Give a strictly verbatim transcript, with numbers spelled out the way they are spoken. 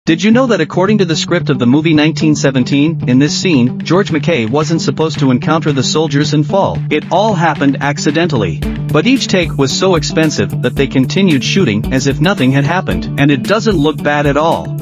Did you know that according to the script of the movie nineteen seventeen, in this scene, George MacKay wasn't supposed to encounter the soldiers and fall? It all happened accidentally. But each take was so expensive that they continued shooting as if nothing had happened, and it doesn't look bad at all.